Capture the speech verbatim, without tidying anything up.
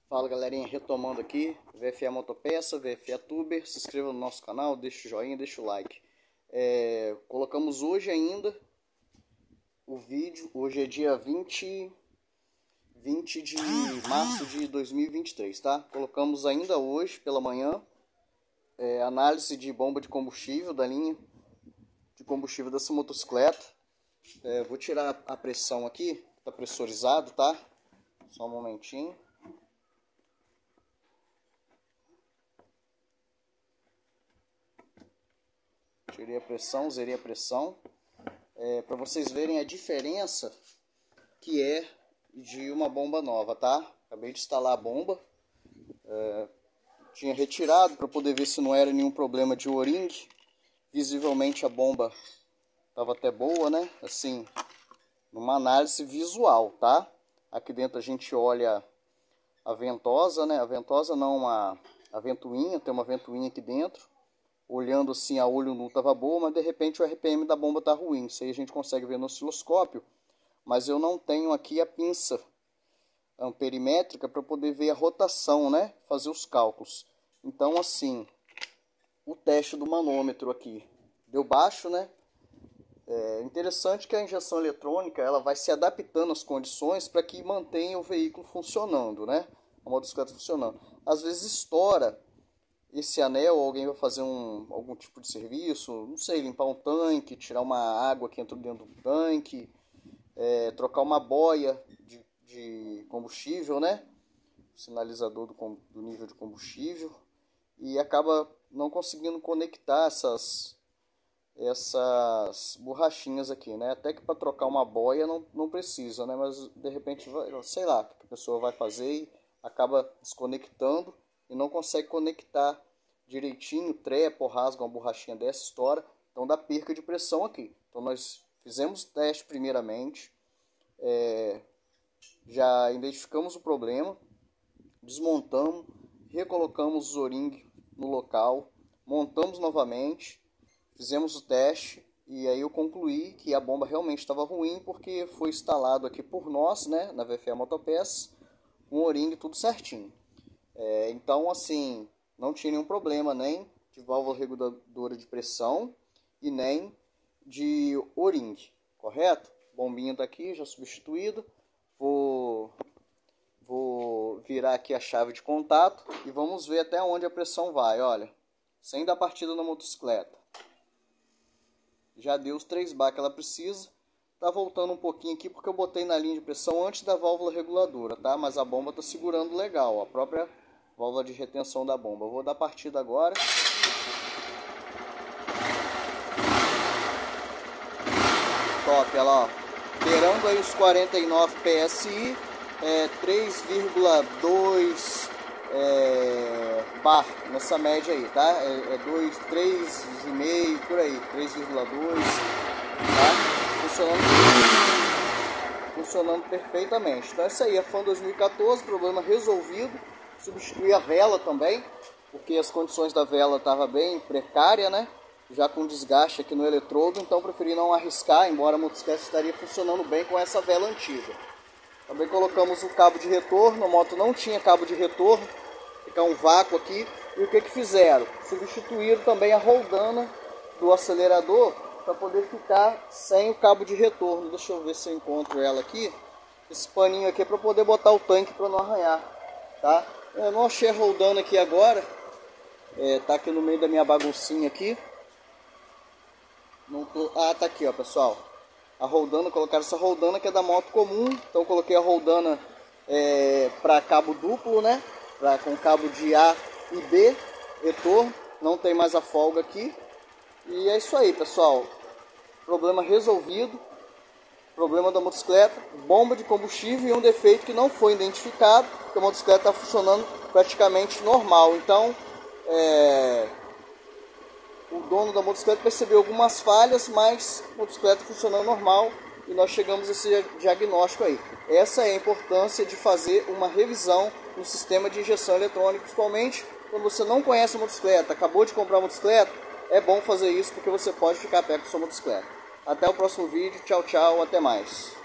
Fala galerinha, retomando aqui, V F A Motopeça, V F A Tuber, se inscreva no nosso canal, deixa o joinha, deixa o like. É, colocamos hoje ainda o vídeo, hoje é dia vinte, vinte de março de dois mil e vinte e três, tá? Colocamos ainda hoje pela manhã, é, análise de bomba de combustível da linha de combustível dessa motocicleta. É, vou tirar a pressão aqui, tá pressurizado, tá? Só um momentinho. Tirei a pressão, zerei a pressão, é, para vocês verem a diferença que é de uma bomba nova, tá? Acabei de instalar a bomba, é, tinha retirado para poder ver se não era nenhum problema de o-ring. Visivelmente a bomba estava até boa, né? Assim, numa análise visual, tá? Aqui dentro a gente olha a ventosa, né? A ventosa não, a, a ventoinha, tem uma ventoinha aqui dentro. Olhando assim a olho nu estava boa, mas de repente o R P M da bomba está ruim. Isso aí a gente consegue ver no osciloscópio, mas eu não tenho aqui a pinça amperimétrica para poder ver a rotação, né? Fazer os cálculos. Então assim, o teste do manômetro aqui deu baixo, né? É interessante que a injeção eletrônica ela vai se adaptando às condições para que mantenha o veículo funcionando, né? A motocicleta funcionando. Às vezes estoura esse anel, alguém vai fazer um, algum tipo de serviço, não sei, limpar um tanque, tirar uma água que entrou dentro do tanque, é, trocar uma boia de, de combustível, né? Sinalizador do, do nível de combustível, e acaba não conseguindo conectar essas, essas borrachinhas aqui, né? Até que para trocar uma boia não, não precisa, né? Mas de repente, vai, sei lá, o que a pessoa vai fazer e acaba desconectando e não consegue conectar direitinho, trepa ou rasga uma borrachinha dessa, estoura, então dá perca de pressão aqui. Então nós fizemos o teste primeiramente, é, já identificamos o problema, desmontamos, recolocamos o o-ring no local, montamos novamente, fizemos o teste e aí eu concluí que a bomba realmente estava ruim porque foi instalado aqui por nós, né, na V F A Motopeça, com o o-ring tudo certinho. É, então, assim, não tinha nenhum problema nem de válvula reguladora de pressão e nem de o-ring, correto? Bombinha tá aqui, já substituído. Vou, vou virar aqui a chave de contato e vamos ver até onde a pressão vai, olha. Sem dar partida na motocicleta. Já deu os três bar que ela precisa. Tá voltando um pouquinho aqui porque eu botei na linha de pressão antes da válvula reguladora, tá? Mas a bomba tá segurando legal, a própria válvula de retenção da bomba. Eu vou dar partida agora. Top, olha lá, ó. Beirando aí os quarenta e nove P S I, é, três vírgula dois é, bar nessa média aí, tá? É, é dois, três vírgula cinco por aí, três vírgula dois, tá? Funcionando, funcionando perfeitamente. Então essa aí é a Fan dois mil e quatorze, problema resolvido. Substituir a vela também, porque as condições da vela estavam bem precárias, né? Já com desgaste aqui no eletrodo, então preferi não arriscar, embora a motocicleta estaria funcionando bem com essa vela antiga. Também colocamos o cabo de retorno, a moto não tinha cabo de retorno, fica um vácuo aqui. E o que que fizeram? Substituíram também a roldana do acelerador para poder ficar sem o cabo de retorno. Deixa eu ver se eu encontro ela aqui. Esse paninho aqui é para poder botar o tanque para não arranhar, tá? Eu não achei a roldana aqui agora, é, tá aqui no meio da minha baguncinha aqui. Não tô... Ah, tá aqui, ó, pessoal. A roldana, colocaram essa roldana que é da moto comum, então eu coloquei a roldana é, para cabo duplo, né? Pra, com cabo de A e B, retorno, não tem mais a folga aqui. E é isso aí, pessoal. Problema resolvido. Problema da motocicleta, bomba de combustível e um defeito que não foi identificado, porque a motocicleta está funcionando praticamente normal. Então, é, o dono da motocicleta percebeu algumas falhas, mas a motocicleta funcionando normal e nós chegamos a esse diagnóstico aí. Essa é a importância de fazer uma revisão no sistema de injeção eletrônica, principalmente quando você não conhece a motocicleta, acabou de comprar a motocicleta, é bom fazer isso porque você pode ficar perto da sua motocicleta. Até o próximo vídeo, tchau, tchau, até mais.